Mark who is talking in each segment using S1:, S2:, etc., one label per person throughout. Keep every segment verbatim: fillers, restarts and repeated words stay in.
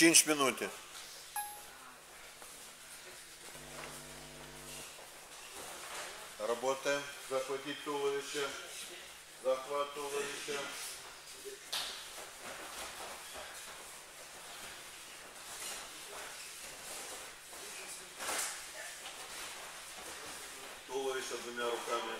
S1: cinci minute. Работаем. Захватить туловище. Захват туловища. Туловище двумя руками.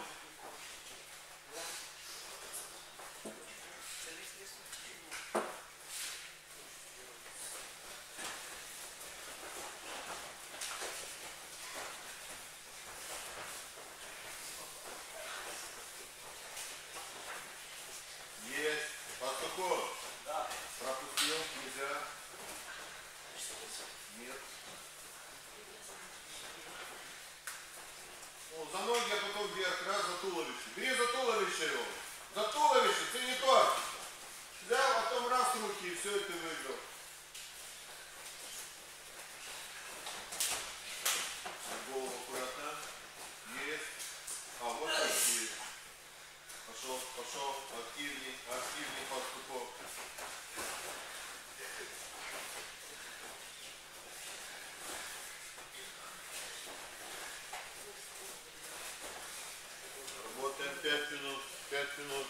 S1: Есть. Пастухов. Да. Пропустил. Нельзя. Нет. Ну, за ноги, а потом вверх. Раз за туловище. Бери за туловище его. За туловище. Ты не то. Взял, а потом раз руки и все это выиграл. Голову аккуратно. Есть. А вот такие. Пошел, пошел. Активней, активней Пастухов. Работаем пять минут. пять минут.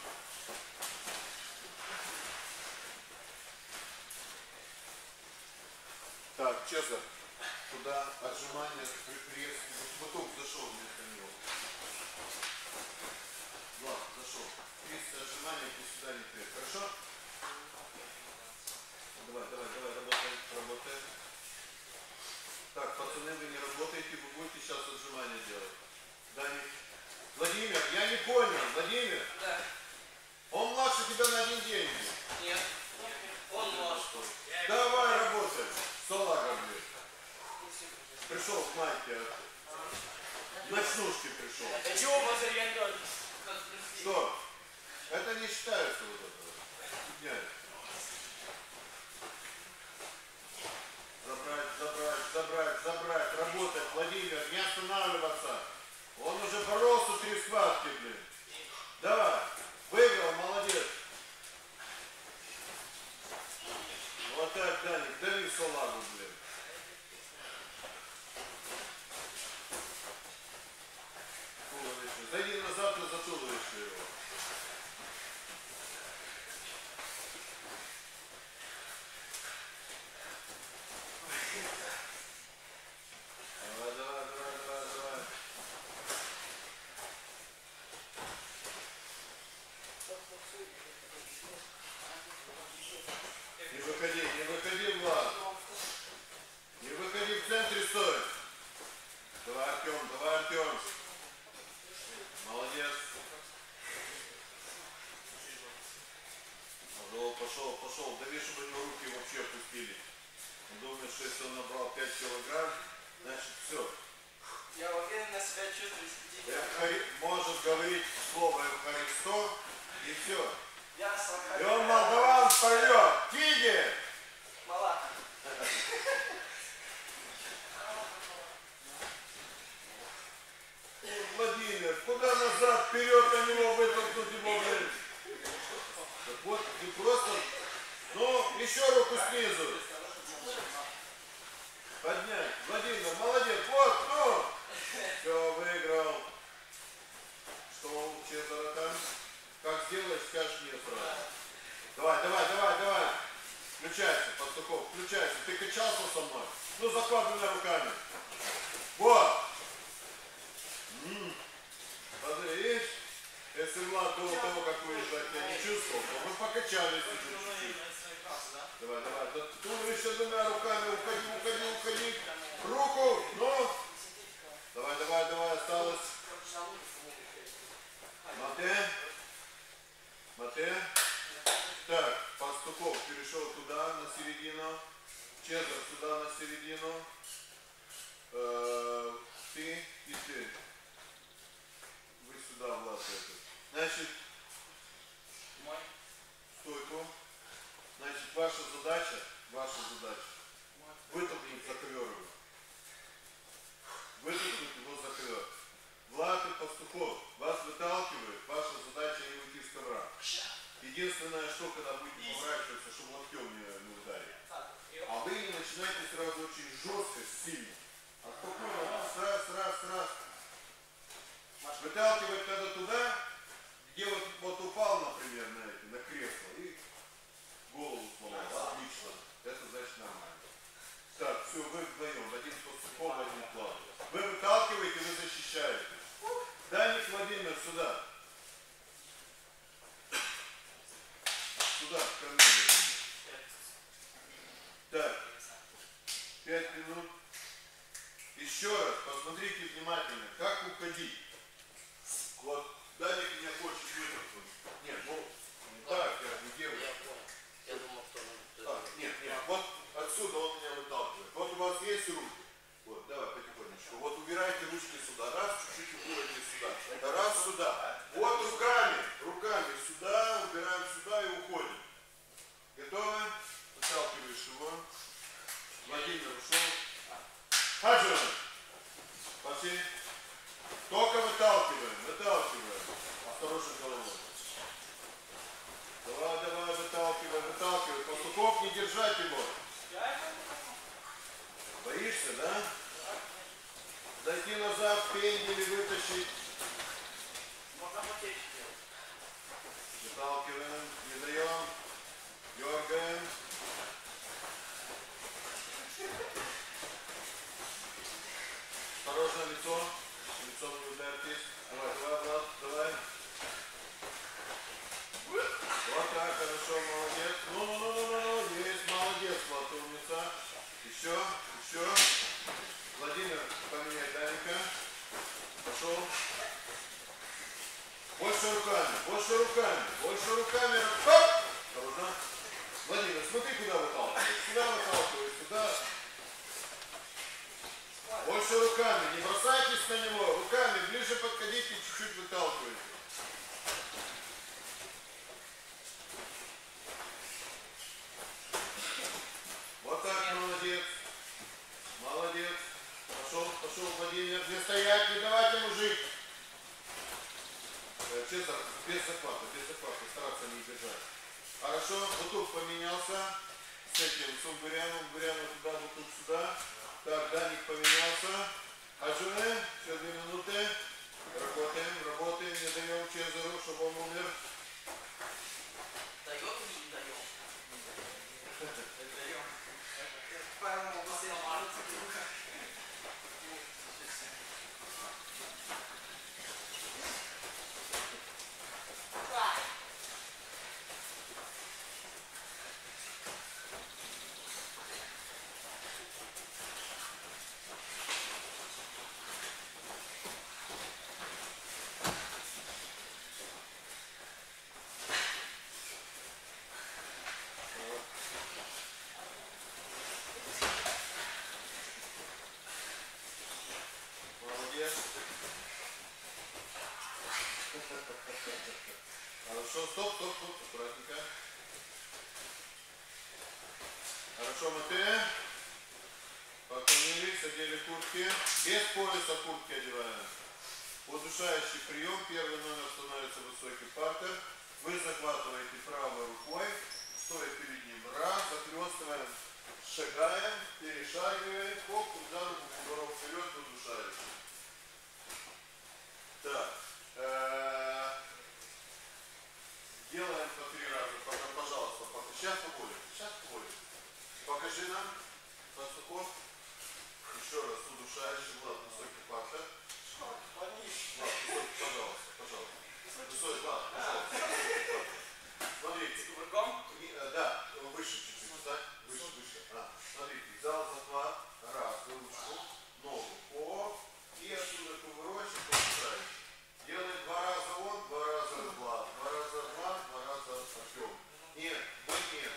S1: Так, честно. Туда отжимания, пресс. Потом зашел вместо него. Влад, зашел. Пресс, отжимания, ты сюда не пресс. Хорошо? Давай, давай, давай, работаем, работаем. Так, пацаны, вы не работаете, вы будете сейчас отжимания делать. Даник. Владимир, я не понял. Владимир?
S2: Да.
S1: Он младше тебя на один день.
S2: Нет. Он младше.
S1: Давай работаем. Салага, блин. Пришел к майке. Ночнушки пришел.
S2: А чего у вас я
S1: Что? Это не считается вот этого. Нет. Забрать, забрать, забрать, забрать. Работать, Владимир, не останавливаться. Он уже боролся три схватки, блин. Давай. Выиграл, молодец. Вот так, Даник, дави салагу, блин. Туловище. Зайди назад и за туловище его. Давай, давай, давай, давай, давай. Не выходи, не выходи, Влад. Не выходи, в центре стой. Давай, Артем, давай, Артем. Молодец. Пошел, пошел, пошел. Дави, чтобы у него руки вообще опустили. Он думает, что если он набрал пять килограмм, значит все.
S2: Я уверен на себя чувствую.
S1: Хари... Может говорить слово Евхаристо и все.
S2: Я сам.
S1: И он молдаван поет. Фиги!
S2: Мала.
S1: Владимир, куда назад, вперед на него вытолкнуть его, блин. Так вот, ты просто... Ну, еще руку снизу. Поднять. Владимир, молодец. Вот, ну. Все, выиграл. Что у Чезара там? Как сделаешь, скажешь мне сразу. Давай, давай, давай, давай. Включайся, Пастухов, включайся. Ты качался со мной? Ну, захват двумя руками. Вот. М-м. Смотри, видишь? Если Влад до того, как выезжать, я не чувствовал, то мы покачались чуть-чуть. Давай, давай. Туловище двумя руками. Уходи, уходи, уходи. Руку, ну. Давай, давай, давай. Осталось. Мате. Мате. Так, Пастухов перешел туда, на середину. Чезар сюда, на середину. Э-э, ты и ты. Вы сюда, Влад, это. Значит, стойку. Значит, ваша задача, ваша задача, вытолкнуть за ковер его. Вытолкнуть его за ковер. Влад и Пастухов, вас выталкивают, ваша задача не уйти с ковра. Единственное, что когда будете поворачиваться, чтобы локтем не, не ударить. А вы жесткость сильно. А спокойно, раз, раз, раз, раз. Выталкивать надо туда, где вот, вот упал, например, на, это, на кресло и голову сломал. Отлично. Это значит нормально. Так, все, вы вдвоем. Один поступом, один план. Вы выталкиваете, вы защищаете. Даник Владимир, сюда. Сюда, ко мне. Так, пять минут. Еще раз, посмотрите внимательно, как уходить. Вот, Даник меня хочет вытолкнуть. Нет, ну, не так, я не делаю.
S2: Я понял. Я думал, что он...
S1: А, нет, нет, вот отсюда он меня выталкивает. Вот у вас есть руки. Вот, давай потихонечку. Вот убирайте ручки сюда. Раз, чуть-чуть уровень сюда. Раз, сюда. Вот руками, руками сюда, убираем сюда и уходим. Готовы? Выталкиваешь его. Владимир ушел. Хаджи! Пошли. Только выталкиваем, выталкиваем. Осторожно головой. Давай, давай, выталкивай, выталкивай. Пастухов, не держать его. Боишься, да? Зайти назад, пендели вытащить.
S2: Можно потечь делать.
S1: Выталкиваем, не даем. Дергаем. Осторожно, лицо. Лицом не ударьтесь. Давай, давай, Влад, давай. Вот так, хорошо, молодец. Ну, ну, ну, ну, ну, ну, есть, молодец, Влад, умница. Еще, еще. Владимир, поменяй Даника. Пошел. Больше руками, больше руками, больше руками. Хоп! Осторожно. Владимир, смотри, куда выталкиваешь. Сюда выталкиваешь, сюда. Больше руками, не бросайтесь на него, руками ближе подходите, чуть-чуть выталкивайте. Вот так, молодец. Молодец. Пошел, пошел, Владимир, не стоять, не давать ему жить. Честно, без захвата, без захвата, стараться не держать. Хорошо, вот тут поменялся с этим, с Умбуряном, Умбуряном туда, вот тут сюда. Так, Даник поменялся. Аджуне, еще две минуты. Работаем, работаем, не даем Чезару, чтобы он умер.
S2: Даем или не даем? Даем. Павел могу себе рука.
S1: Хорошо, стоп, стоп, стоп, аккуратненько. Хорошо, Матея. Поклонились, одели куртки. Без пояса куртки одеваем. Удушающий прием. Первый номер становится высокий партер. Вы захватываете правой рукой, стоя перед ним. Раз, захлестываем, шагаем, перешагиваем. Хоп, за руку, кувырок вперед, удушающий. Так. Делаем по три раза. Пока, пожалуйста, пока. Сейчас поболит. Сейчас поболит. Покажи нам, Пастухов. Еще раз, удушающий, Влад, высокий партер. Влад, высокий, пожалуйста, пожалуйста. Высокий, Влад, пожалуйста. Смотрите. Да, выше чуть-чуть, да? Выше, выше. А, смотрите, взял захват, раз, ручку, ногу, оп, и отсюда кувырочек, удушающий. Делает два раза он, два раза Влад, два раза Влад, два раза Артем. Нет, мы нет.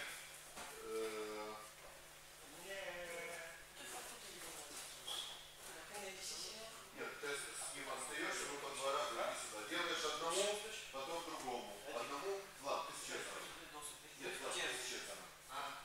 S1: Нет, ты с ним остаешься, вы по два раза иди сюда. Делаешь одному, потом другому. Одному, Влад, ты с Чезаром. Нет, Влад, ты с Чезаром.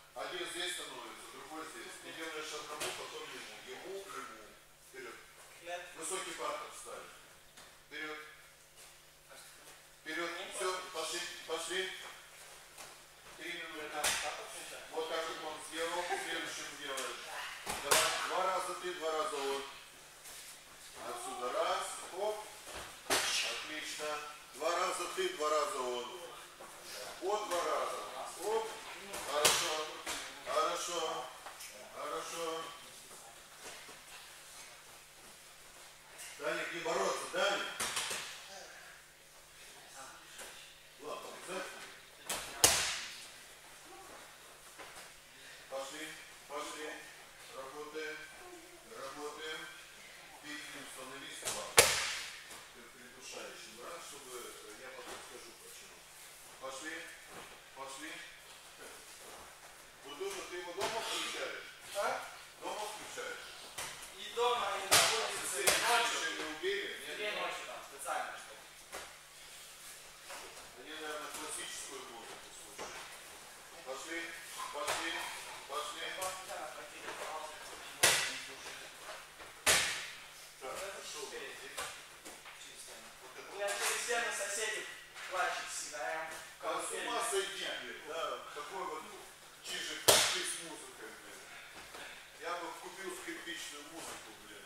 S1: отличную музыку, блин.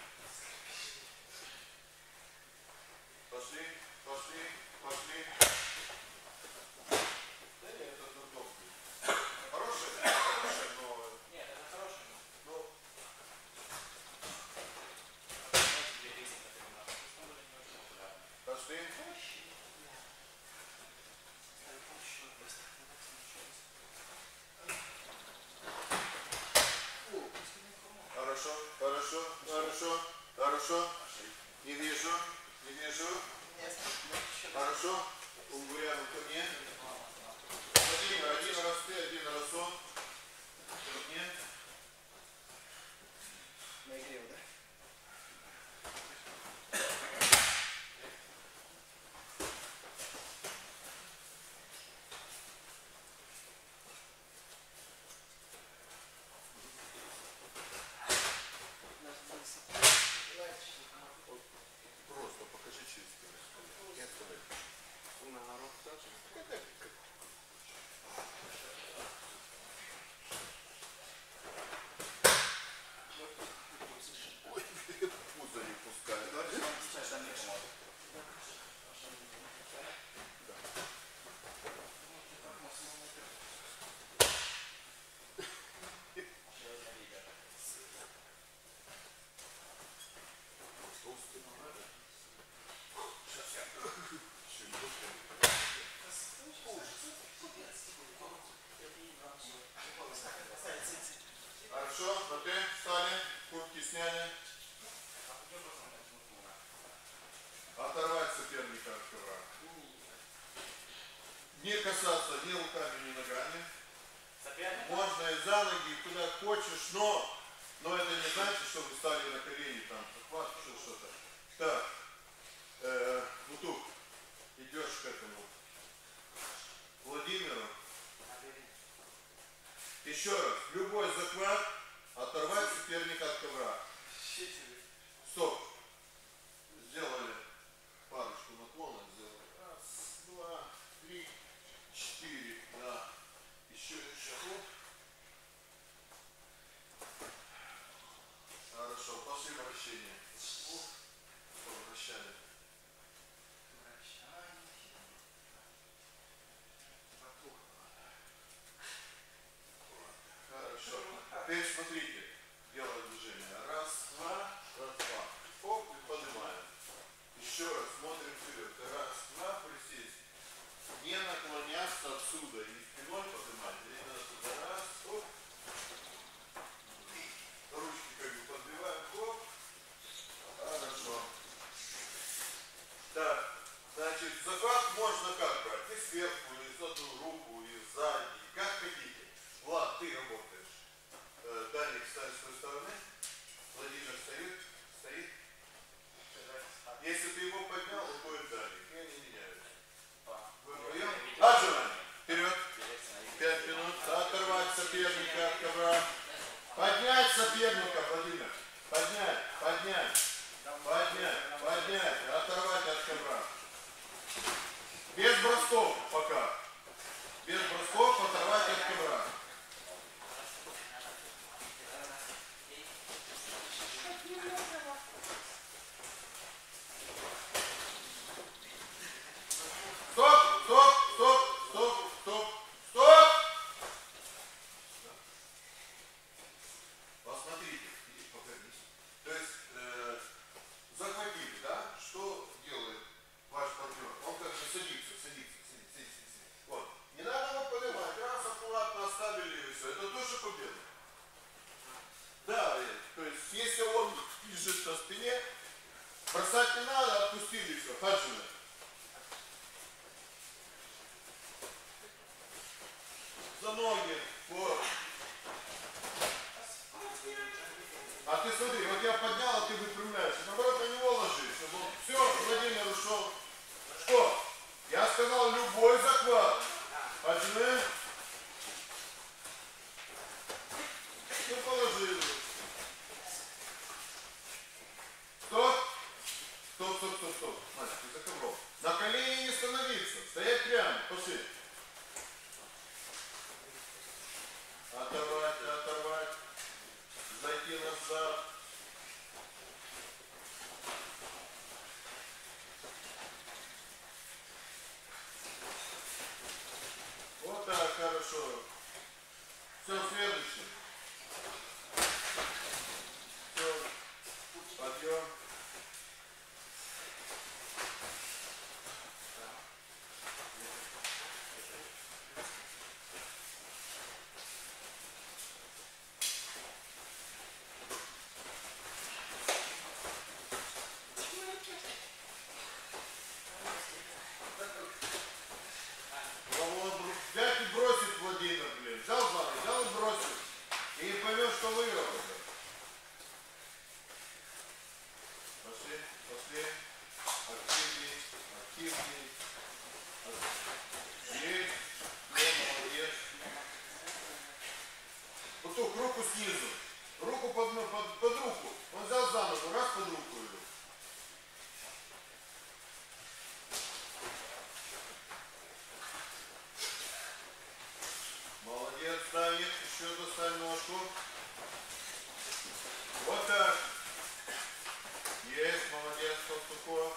S1: Пошли, пошли, пошли. Да нет, это дурдом, блин. Хорошая, хорошая, но...
S2: Нет, это хорошая.
S1: Ну... Пошли. Хорошо, хорошо, хорошо, хорошо. Не вижу, не вижу. Хорошо. Унгуряну ко мне. Один, один раз ты, один раз он. Ко мне.
S2: Нагрел, да?
S1: Просто покажи чисто. Нет,
S2: На руку тоже.
S1: Ой, пузо не пускай. Хорошо, вот ты встали, куртки сняли. Оторвать соперника от ковра. Не касаться ни руками, ни ногами. Можно и за ноги, куда хочешь, но, но это не значит, что вы стали на колени, там, захват, что-то. Так, э, Бутук, идешь к этому Владимиру. Еще раз, любой захват, оторвать соперника от ковра. Стоп. Сделали парочку наклонов, сделали. Раз, два, три, четыре. Да. Еще, еще. Хорошо, пошли вращение. Вращали. Хорошо. Теперь смотрите, делаем движение. Раз, два, раз, два. Оп, и поднимаем. Еще раз смотрим вперед. Раз, два, присесть. Не наклоняться отсюда. И спиной поднимать. Здесь надо сюда. Раз, оп. Ручки как бы подбиваем. Оп. Хорошо. Так, значит, захват можно как брать? И сверху, и с одну руку, и сзади. Как хотите. Влад, ты работаешь. Э, Даник, встань с той стороны. Владимир стоит. Стоит. Если ты его поднял, уходит Даник. И они меняются. Вы вдвоем? Отжимание. Вперед. Пять минут. Оторвать соперника от ковра. Поднять соперника, Владимир. Поднять, поднять. Поднять, поднять. Оторвать от ковра. Без бросков пока. Без бросков оторвать от ковра. Стоп, стоп, стоп, стоп, стоп, стоп. Посмотрите, повернись. То есть э, захватили, да? Что делает ваш партнер? Он как бы садится, садится, садится, садится, садится. Вот. Не надо его поднимать. Раз аккуратно оставили и все. Это тоже победа. Да, то есть если он лежит на спине, бросать не надо, отпустили все. Хаджина. За ноги. Вот. А ты смотри, вот я поднял, а ты выпрямляешься. Наоборот, на него ложишься. Вот. Все, Владимир ушел. Что? Я сказал, любой захват. Хаджина. Все положили. Стоп. Стоп, стоп, стоп, стоп. Значит, ты за ковром. На колени не становиться. Стоять прямо. Пошли. Оторвать, оторвать. Зайти назад. Вот тут руку снизу. Руку под, под, под руку. Он взял за ногу, раз под руку ее. Молодец, ставит. Еще доставь ножку. Вот так. Есть, молодец, Пастухов.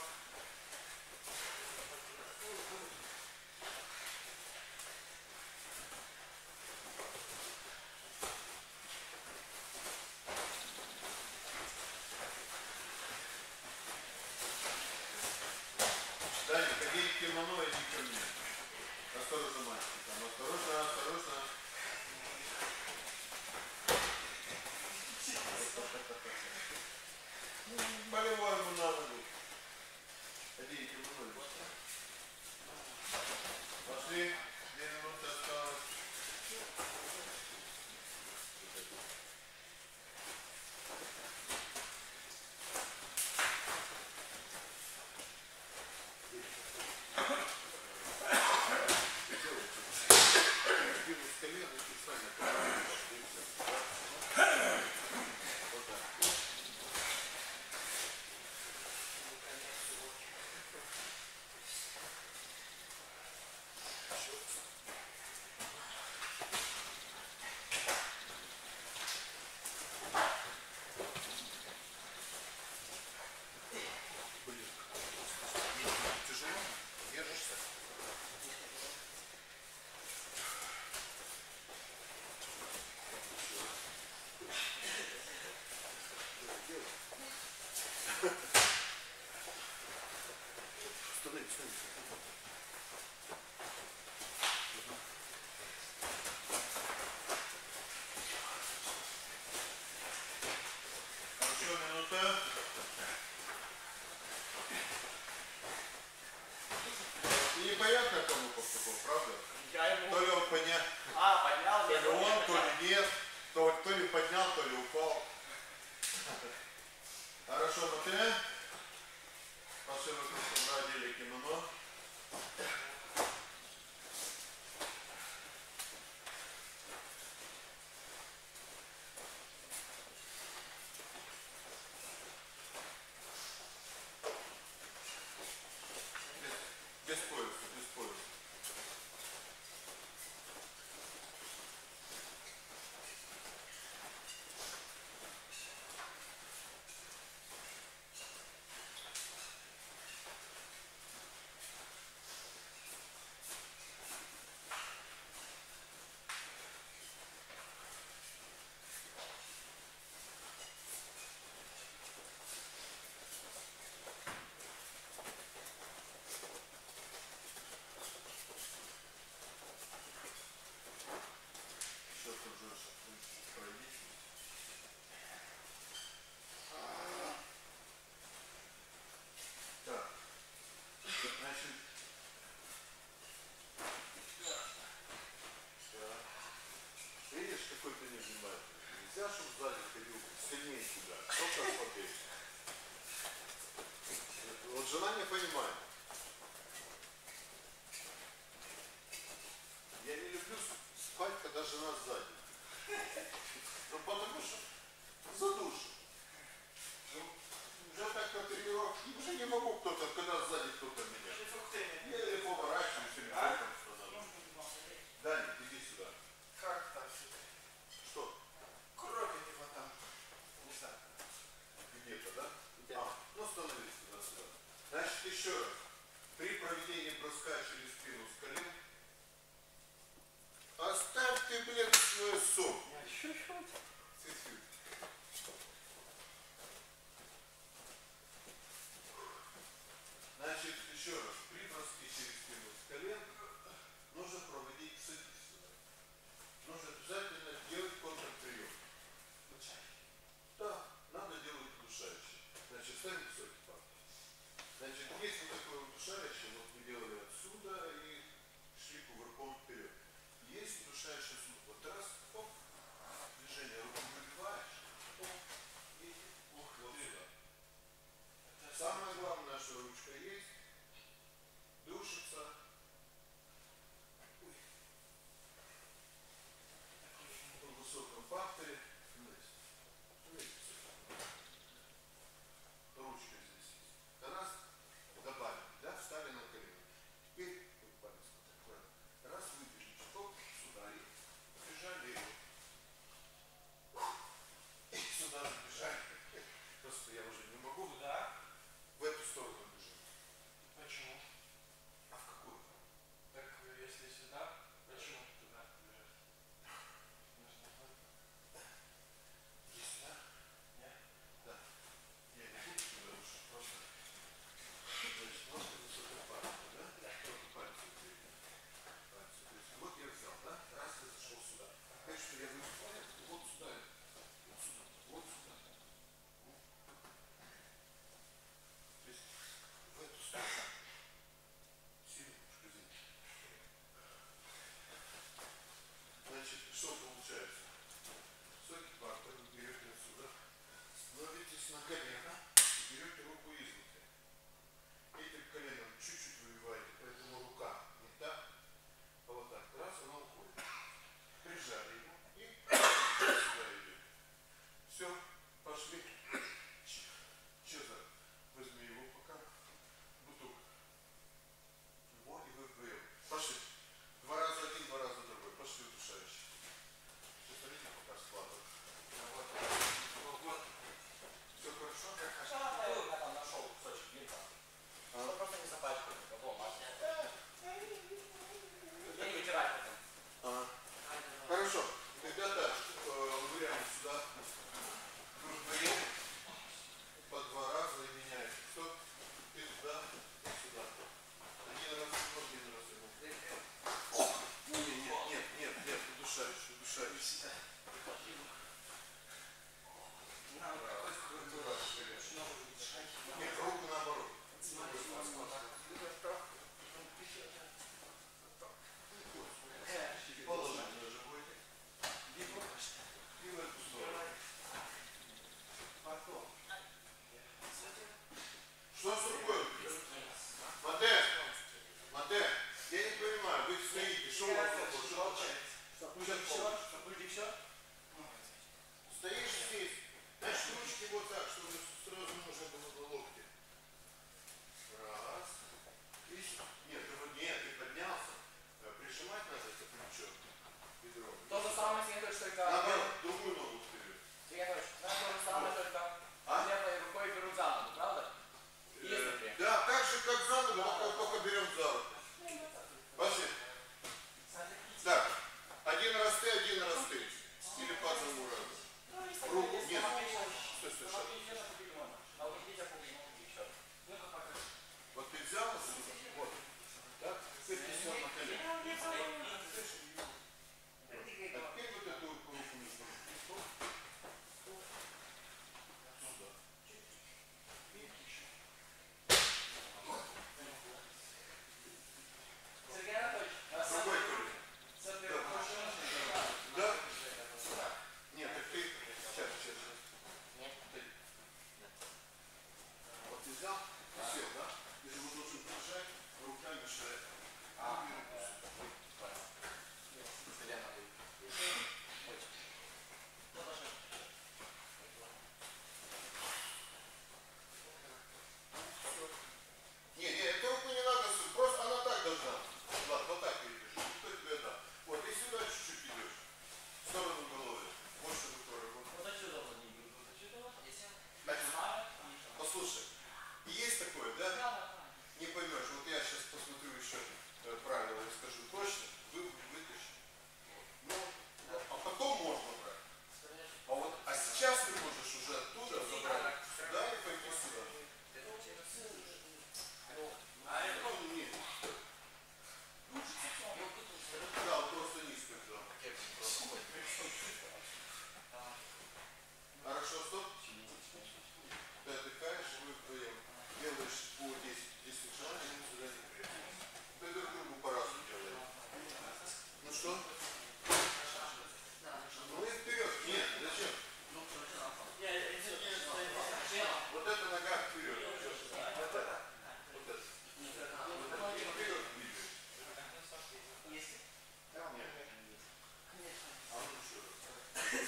S1: Даня, ходи в кимоно, иди ко мне. Осторожно, мальчик. Там, осторожно, осторожно. Болевой ему на ногу. Ходи в кимоно. Пошли. Две минуты осталось. Еще минута. И непонятно, кому Пастухов, правда?
S2: Я ему...
S1: То ли он поднял,
S2: А, поднял,
S1: то ли он, то ли нет. То, то ли поднял, то ли упал. Хорошо, Матвей. Пошли в отделе кимоно. Без, без пояса, без пояса. Сейчас уже пройдите. Так. Значит. Да. Видишь, какой ты невнимательный. Нельзя, чтобы сзади ходил сильнее тебя. Только смотреть. Вот жена не понимает. Я не люблю спать, когда жена сзади. Ну потому что задушит. Ну, уже так на тренировке, уже не могу кто-то, когда сзади кто-то меня. Я или поворачиваюсь, или боком становлюсь. Даня, иди сюда.
S2: Как так?
S1: Что?
S2: Кровь у него там. Не знаю.
S1: Где-то, да?
S2: Да.
S1: А, ну становись сюда, сюда. Значит, еще раз. При проведении броска через спину с колен оставь ты, блин, свой сон.
S2: Чуть-чуть.
S1: Чуть-чуть. Значит, еще раз. При броске через спину с колен нужно проводить, садись сюда. Нужно обязательно делать контрприем. Да, надо делать удушающий. Значит, ставим высокий пах. Значит, есть вот такое удушающее, вот мы делали отсюда и шли кувырком вперед. Есть удушающий звук. Вот раз, оп,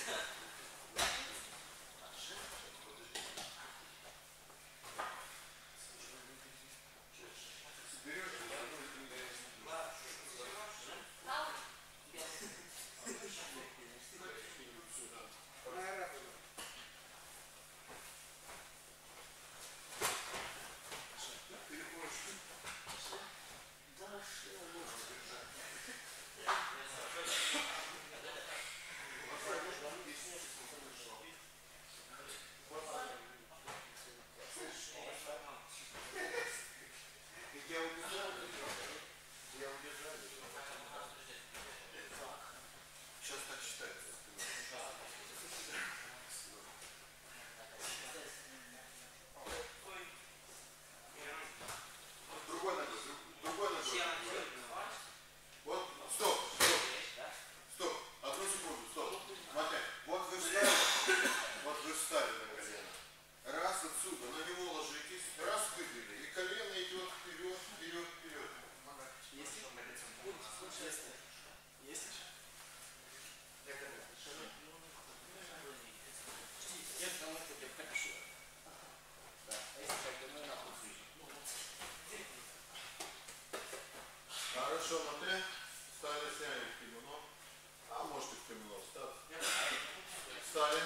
S1: Хорошо, Мате, встали, сняли в кимоно. А может и в кимоно встать. Встали.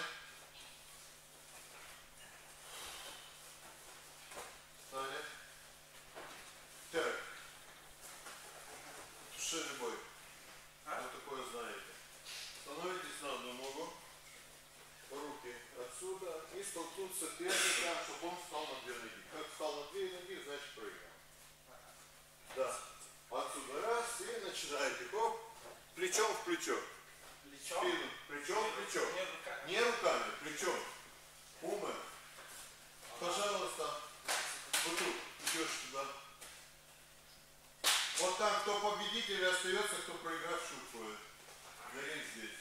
S1: Встали. Так. Шире бой. Что такое знаете. Становитесь на одну ногу. Руки отсюда. И столкнуться первым, чтобы он встал на две ноги. Как встал на две ноги, значит проиграл. Да. Отсюда раз и начинаете. Хоп. Плечом в плечо.
S2: Плечом?
S1: Спину. Плечом в плечо.
S2: Не руками.
S1: Не руками, плечом. Умы. Пожалуйста. Вот тут идешь туда. Вот там, кто победитель, остается, кто проигравший уходит. Горей здесь.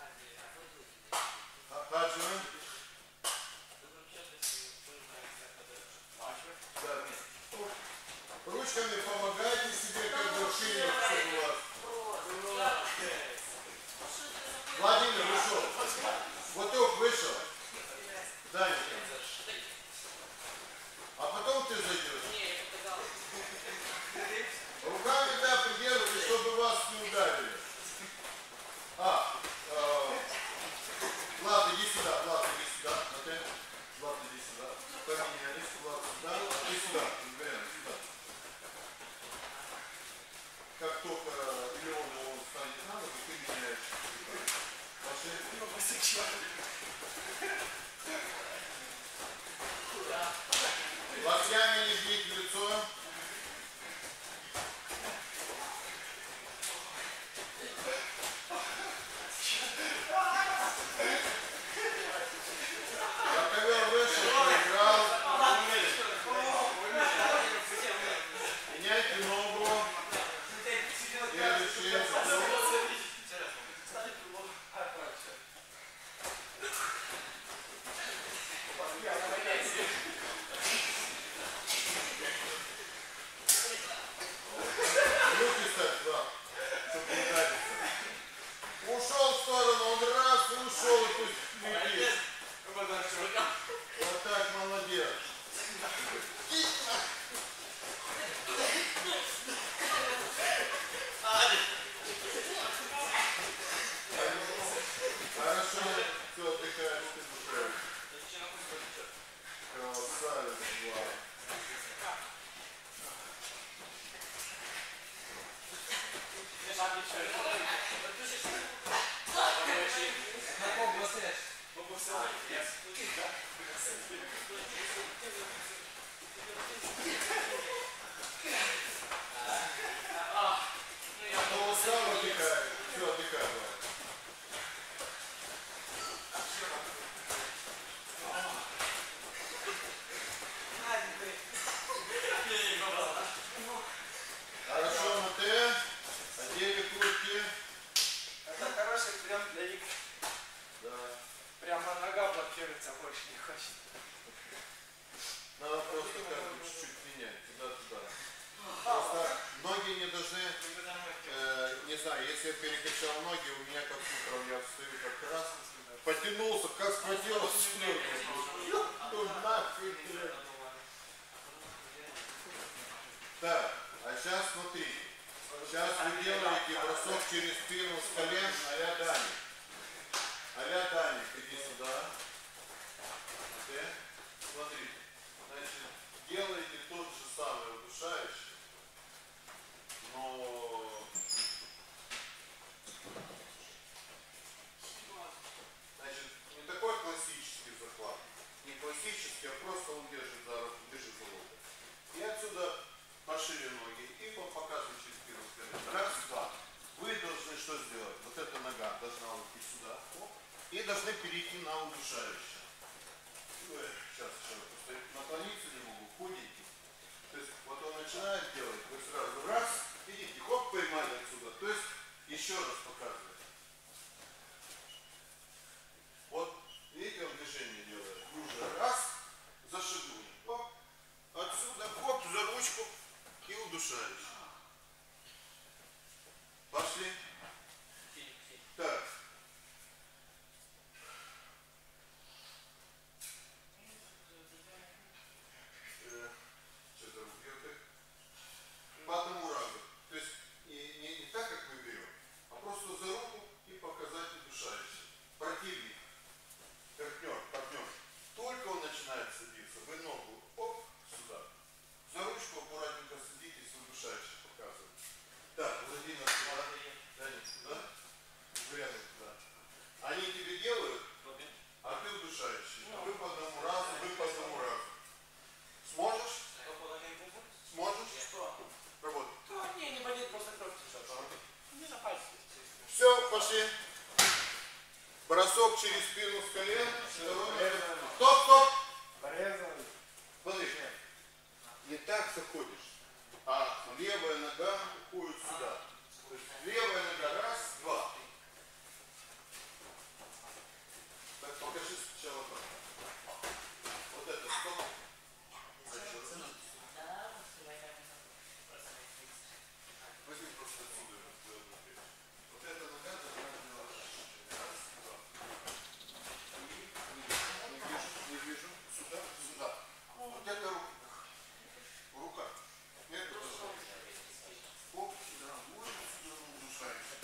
S1: Хаджи. Да. Ручками помогайте себе, как вершине все у вас. Владимир вышел. Ваток вышел. Данечка. А потом ты зайдешь. Руками, да, придерживайте, чтобы вас не ударили. А, э, Влад, иди сюда, Влад, иди сюда. Okay. Влад, иди сюда. Поменялись, Влад, сюда. Иди сюда, Игорян, сюда. Как только Леона он станет на ногу, ты меняешь. Пошли. Локтями не бить в лицо. Ковер вышел, проиграл. Меняйте ногу. Следующий. Руки ставь, да, чтобы не гадиться. Ушел в сторону, он раз и ушел, и пусть летит. Вот так, молодец. Хорошо, все, отдыхаешь ты душой. Красавец, Влад. Кто устал, отдыхает. Все, отдыхай, Влад. Хорошо, Мате. Одели куртки.
S2: Это хороший прием для игр.
S1: Да.
S2: Прямо нога блокируется, больше не хочет.
S1: Надо просто как-то чуть-чуть менять. Туда-туда. Просто ноги не должны, э, не знаю, если я перекачал ноги, у меня как утром я встаю как раз, потянулся, как схватился. Ну нафиг. Так, а сейчас смотри. Сейчас вы делаете бросок через спину с колен а-ля Дани. А-ля Дани, иди сюда. Okay. Смотрите. Значит, делаете тот же самый удушающий, но значит, не такой классический захват. Не классический, а просто он держит за руку, держит за локоть. И отсюда пошире ноги и показывай через спину с колен. Раз, два. Вы должны что сделать? Вот эта нога должна уйти сюда. И должны перейти на удушающее. Сейчас, сейчас, просто наклониться не могу, худенький. То есть, вот он начинает делать, вы сразу раз, идите, хоп, поймали отсюда. То есть, еще раз показывает. Вот, видите, он движение делает. Уже раз, зашагнули. Хоп, отсюда, хоп, за ручку и удушающий. Пошли. Так. Что-то убьет их. По одному разу. То есть не, не, не так, как мы берем, а просто за руку и показать удушающий. Противник, партнер, партнер. Только он начинает садиться, вы ногу, оп, сюда. За ручку аккуратненько садитесь, удушающий показывает. Так, Владимир, сюда. Даня, сюда. Вариант туда. Они тебе делают, а ты удушающий. А вы по одному разу, вы по одному разу. Сможешь? Сможешь?
S2: Что?
S1: Работай.
S2: Да, не, не болит, просто кровь течет. Не запальцы.
S1: Все, пошли. Бросок через спину с колен. Стоп, стоп.
S2: Порезанный.
S1: Смотри. Не так заходишь, а левая нога уходит сюда. То есть левая нога раз, два. Так, покажи сначала так. Вот это стоп. Возьми просто отсюда. Вот эта нога должна делать раз, два. Не вижу, не вижу. Сюда, сюда. Вот это рука. Рука. Это просто. Оп, сюда. Вот сюда удушаешь.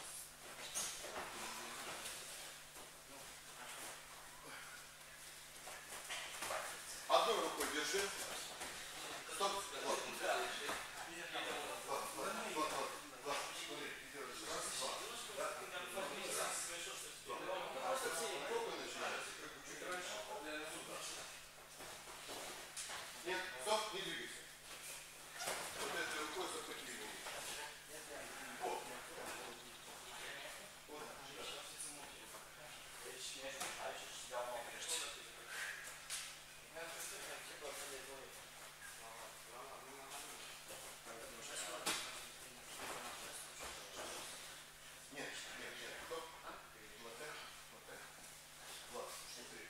S1: Одной рукой держи. Стоп. Вот. Вот, вот, вот, вот, вот. Смотри, ты делаешь раз, два. Да? Попробуй начинается, как бы чуть раньше. Сюда. Нет, стоп, не двигайся. Вот этой рукой захвати его. Вот. Вот. Нет, нет, нет, стоп. Вот так, вот так. Вот, смотри.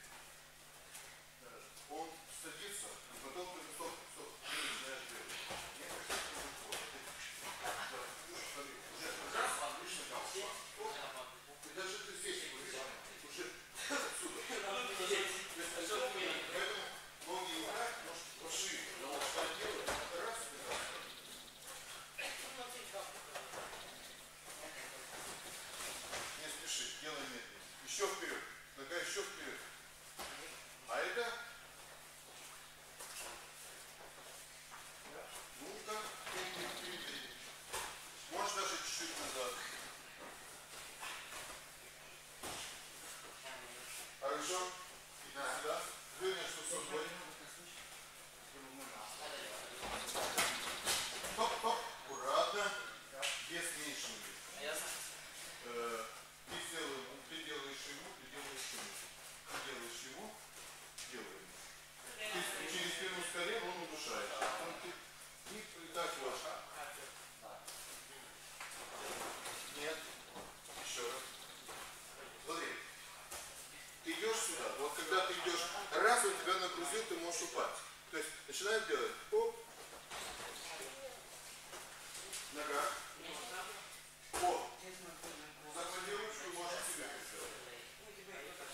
S1: Он садится, и потом ты стоп, стоп, ты начинаешь делать. Нет, как это выходит. Смотри, уже раз, отлично, и даже ты здесь его видишь, уже отсюда. Поэтому ноги не так, может пошире. Но что делать? Раз, и раз. Не спеши, делай медленно. Еще вперед. Нога еще вперед. А это? Ну-ка, можешь даже чуть-чуть назад. Хорошо? Иди сюда. Выверни, что с собой. Стоп, стоп. Аккуратно. Без меньшинги. Э, ты, сделаешь, ты делаешь ему, ты делаешь ему. Ты делаешь ему, делаем. Ты через спину с колен он удушает. Он, ты, и, и так вот. Нет. Еще раз. Смотри. Ты идешь сюда. Вот когда ты идешь, раз он тебя нагрузил, ты можешь упасть. То есть начинаешь делать. Оп. Нога. О. Захвати ручку, можешь себе сделать.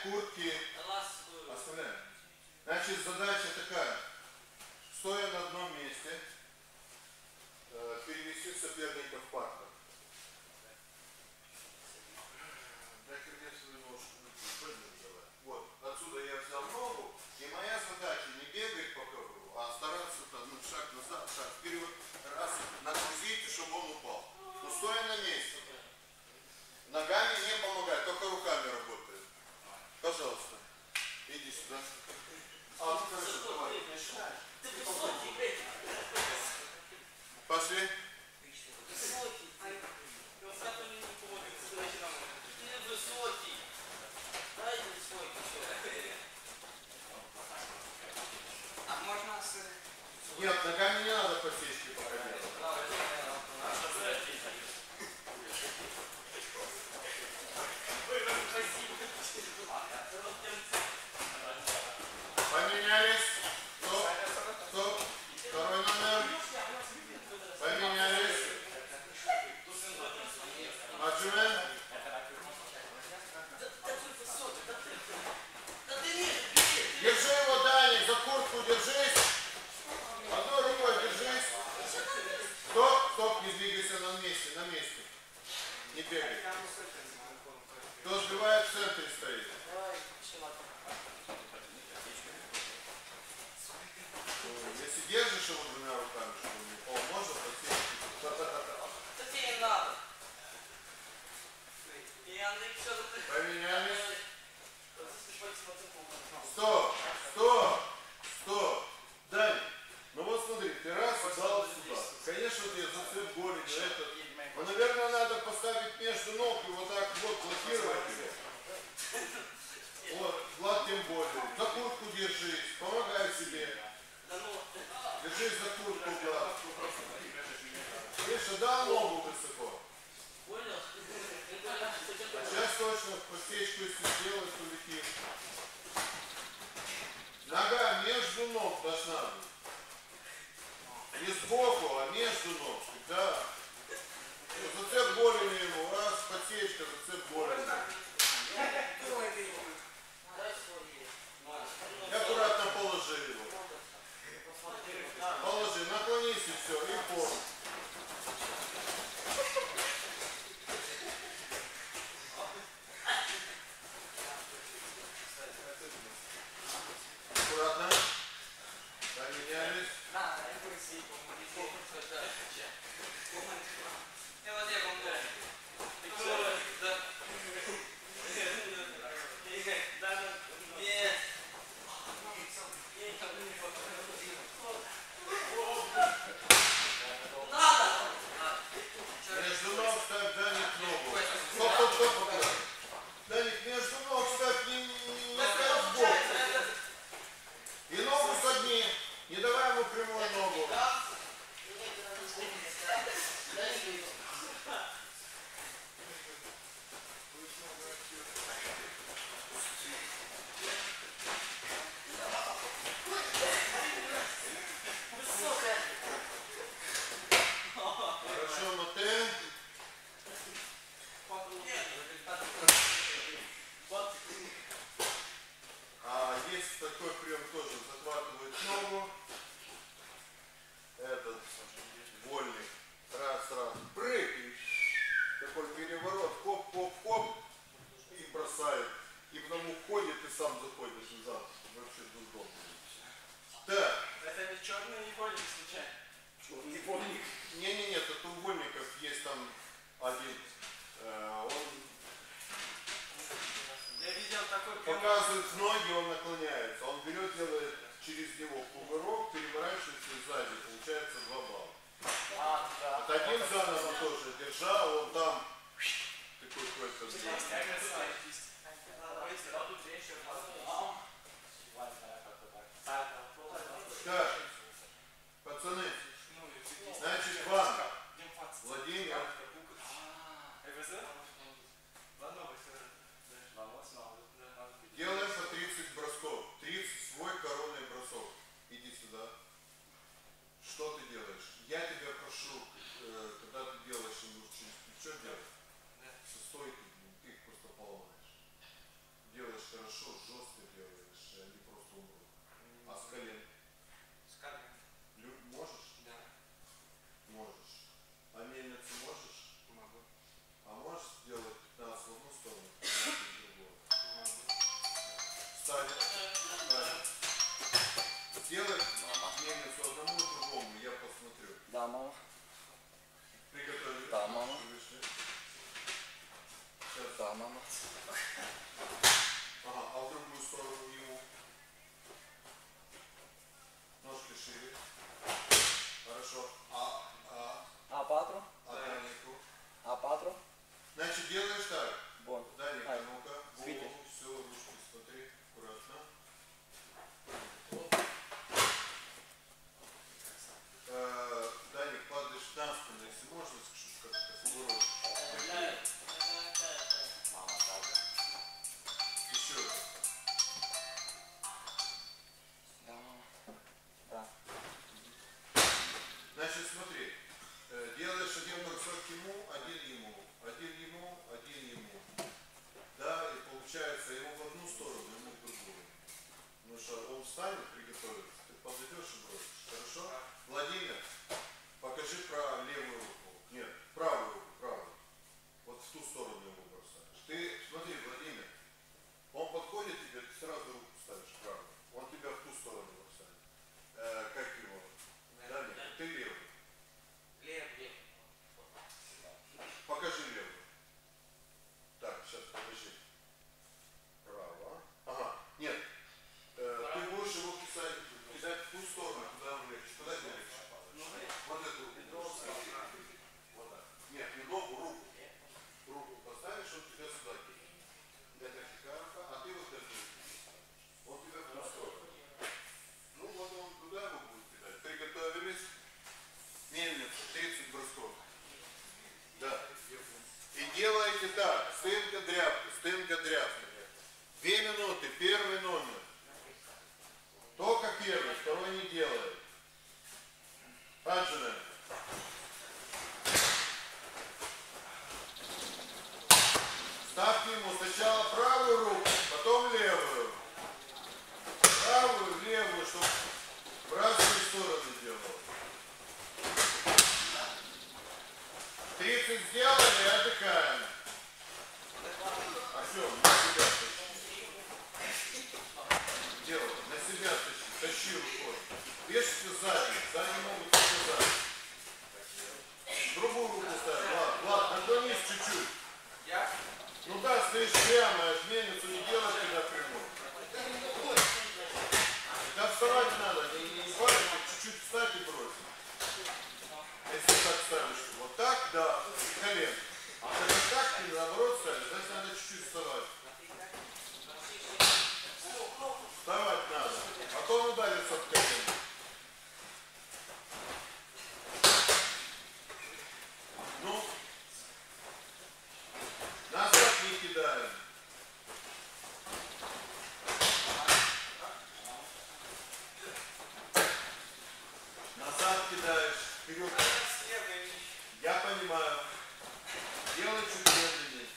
S1: куртки. Оставляем. Значит, задача такая. Стоя на одном месте, перевести соперника в партер. Вот, отсюда я взял ногу, и моя задача не бегать по ковру, а стараться там, ну, шаг назад, шаг вперед, раз, нагрузить, чтобы он упал. Но стоя на месте. Ногами не помогает, только руками работает. Пожалуйста, иди сюда. А, ну хорошо, давай. Пошли. Нет, ногами не надо по сечке походить. Поменялись. Стоп. Стоп. Второй номер. Поменялись. Отжимаем. Держи его, Даник, за куртку держись. Одной рукой держись. Стоп, стоп, не двигайся на месте, на месте. Не бегай. Кто сбивает, в центре стоит. Если держишь его двумя руками, что о, можно подсечь.
S2: Да тебе не надо.
S1: Поменялись. Стоп, стоп, стоп. Дань, ну вот смотри, ты раз дал сюда. Конечно, тебе зацеп голень, этот. Но, наверное, надо поставить между ног и вот так вот блокировать его. Вот, Влад тем более. За куртку держись, помогай себе. Держись за куртку, Влад. Миша, дал ногу высоко. Сейчас точно подсечку, если сделать, улетит. Нога между ног должна быть. Не сбоку, а между ног. Да. Зацеп голени ему. Раз, подсечка, зацеп голени. И аккуратно положи его. Положи, наклонись и все, и пол. Аккуратно. Поменялись. Между ног ставь, Даник, ногу. Стоп, стоп, стоп. Даник, между ног ставь, не, не ставь сбоку. И ногу согни. Не давай ему прямую ногу. Хорошо, Матэ. А есть такой прием тоже. Захватывает ногу. Этот вольник. Раз, раз. Прыг. Такой переворот. Хоп, хоп, хоп. И бросает. И потом уходит и сам заходит назад. Вообще дурдом. Так.
S2: Это ведь черный вольник случайно. Черный вольник.
S1: Не-не-не, это у вольников есть там один. Э, он
S2: Я видел такой прием.
S1: показывает ноги, он наклоняется. Он берет, делает через него кувырок, переворачивается сзади. Получается два балла.
S2: А, да.
S1: Вот один заново тоже держал, он там такой какой-то. Так, пацаны, значит вам, Владимир, делаем по тридцать бросков. тридцать свой коронный бросок. Иди сюда. Что ты делаешь? Я тебя прошу, когда ты делаешь ему через плечо делать, со стойки, ты их просто поломаешь. ставит. Сделай мельницу одному и другому, я посмотрю.
S3: Да, мама.
S1: Приготовили?
S3: Да, мама.
S1: Сейчас.
S3: Да, мама.
S1: Ага, а в другую сторону ему. Ножки шире. Хорошо. А, а,
S3: А патру?
S1: а Данику?
S3: А патру?
S1: Значит, делаешь так.
S3: Бон.
S1: Даник,
S3: Ай,
S1: ну-ка.
S3: свитишь.
S1: Голову, все, ручки смотри. Аккуратно. Э, Даник, падаешь на спину, если можно, как-то фигуру. Еще раз.
S3: Да, мама. Да.
S1: Значит, смотри, э, делаешь один бросок ему, один ему, один ему, один ему. Да, и получается ему в одну сторону, ему в другую. Потому что он встанет, приготовится, ты подойдешь и бросишь. Хорошо? Владимир, покажи про левую руку. Нет, правую руку, правую. Вот в ту сторону ему бросаешь. Ты, смотри, Владимир, он подходит тебе, ты сразу руку ставишь правую. Он тебя в ту сторону бросает. Э, как его? Да, нет, ты левый.
S2: Левый.
S1: Покажи левую. Так, сейчас покажи. Право. Ага, нет. Э, ты будешь его кидать, кидать в ту сторону, куда он легче. Куда тебе легче? Вот эту руку. будешь ставить. Вот так. Нет, не ногу, руку. Руку поставишь, он тебя сюда кидает. Это хикарка, а ты вот эту руку поставишь. Он тебя в ту сторону. Ну вот он туда его будет кидать. Приготовились. Мельница, тридцать бросков. Да. И делаете так. Стынка, дряпка, стынка, дряпка. Две минуты, первый номер. Только первый, второй не делает. Аджина. Ставьте ему сначала правую руку, потом левую. Правую, левую, чтобы в разные стороны делал. тридцать сделали, отдыхаем. Артем, на себя тащи. Делай, на себя тащи. Тащи рукой. Вешайте сзади. Сзади могут показать. Другую руку ставь. Влад, Влад, наклонись чуть-чуть.
S2: Я?
S1: Ну да, стоишь прямо, мельницу не делай, когда прямую. Да вставать надо, не, не парься, чуть-чуть встать и бросить. Если так ставишь, вот так, да, колен. А когда так, ты наоборот ставишь, значит надо чуть-чуть вставать. Вставать надо, потом удариться в колено. Ну, назад не кидаем. Назад кидаешь, вперед. Я понимаю. Делай чуть медленнее.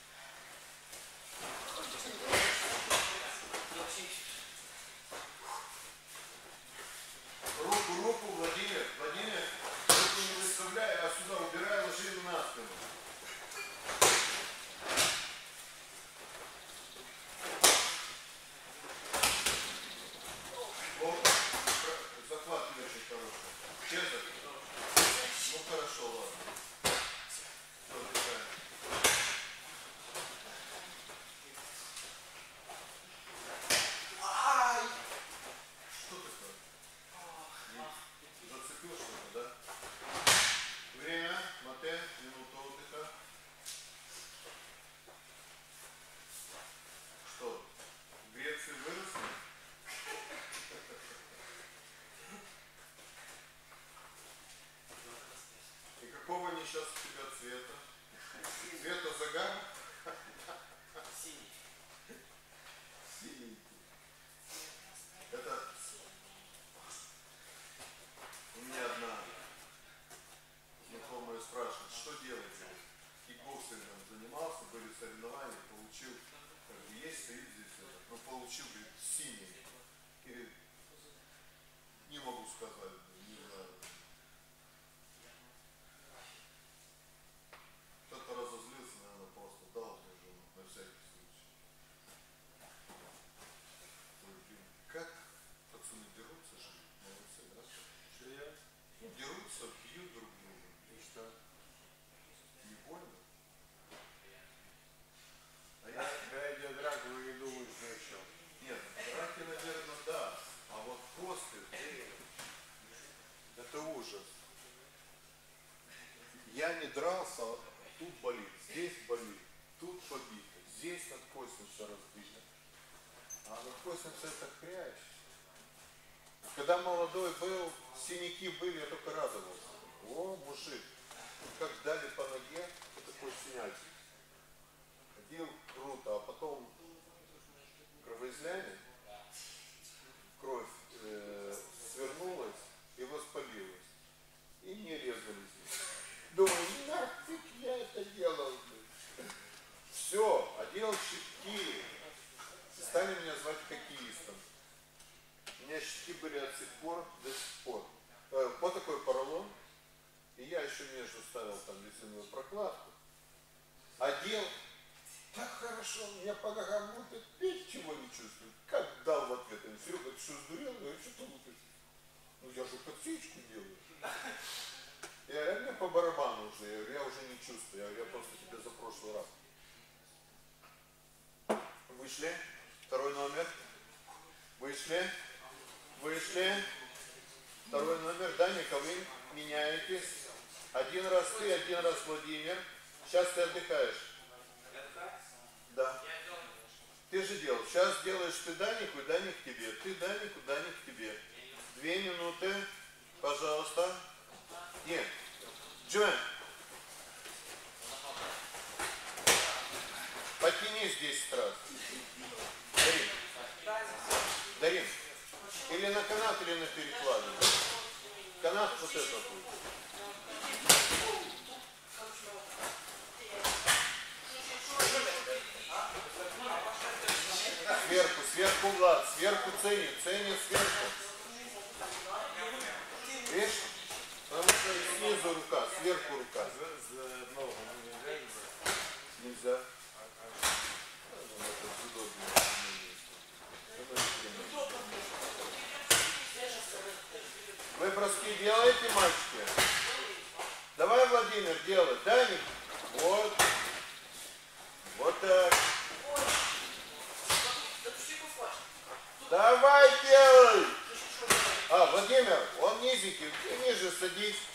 S1: Руку, руку, Владимир, Владимир, руку не выставляй, а сюда убирай, ложи его на спину. Вот, захват не очень хороший. Честно? Ну хорошо, ладно. Все, отдыхаем.
S2: Ай!
S1: Что такое? Зацепил что-то, да? Время, мате, минута отдыха. Что? В Греции выросли? И какого они сейчас у тебя цвета? Цвета загара?
S2: Синий.
S1: Синенький. Это у меня одна знакомая спрашивает, что делать? Кикбоксингом занимался, были соревнования, получил, как бы есть, стоит здесь, это, но получил, говорит, синий. И не могу сказать, не знаю. Кто-то разозлился, наверное, просто дал мне жену, на всякий случай. дрался, тут болит, здесь болит, тут побито, здесь надкосница разбита. А надкосница это хрящ. Когда молодой был, синяки были, я только радовался. О, мужик, как дали по ноге, такой синяк. Ходил круто, а потом кровоизлияние, кровь э, свернулась и воспалилась. И не резались. Думаю, нафиг я это делал. Все, одел щитки. Стали меня звать хоккеистом. У меня щитки были от сих пор до сих пор. Э, вот такой поролон. И я еще между ставил там весеннюю прокладку. Одел. Так хорошо, меня по ногам лупит, ничего не чувствую. Как дал в ответ. Серега, ты что, сдурел? Я что ты лупишь? Ну я же подсечку делаю. Я говорю, мне по барабану уже, я, говорю, я уже не чувствую, я, говорю, я просто тебя за прошлый раз. Вышли, второй номер, вышли, вышли, второй номер, Даника, вы меняетесь, один раз ты, один раз Владимир, сейчас ты отдыхаешь. Да. Ты же делал, сейчас делаешь ты Данику, и Даник тебе, ты Данику, Даник тебе. Две минуты, пожалуйста. Нет. Джоэн. Потянись десять раз. Дарин. Дарин. Или на канат, или на перекладину. Канат вот этот будет. Сверху, сверху Влад, сверху ценит, ценит сверху. Видишь? Потому что снизу рука, сверху рука. Нельзя. Вы броски делаете, мальчики? Давай, Владимир, делай. Даник. Вот. Вот так. Давай делай. А, Владимир, он низенький, ты ниже садись.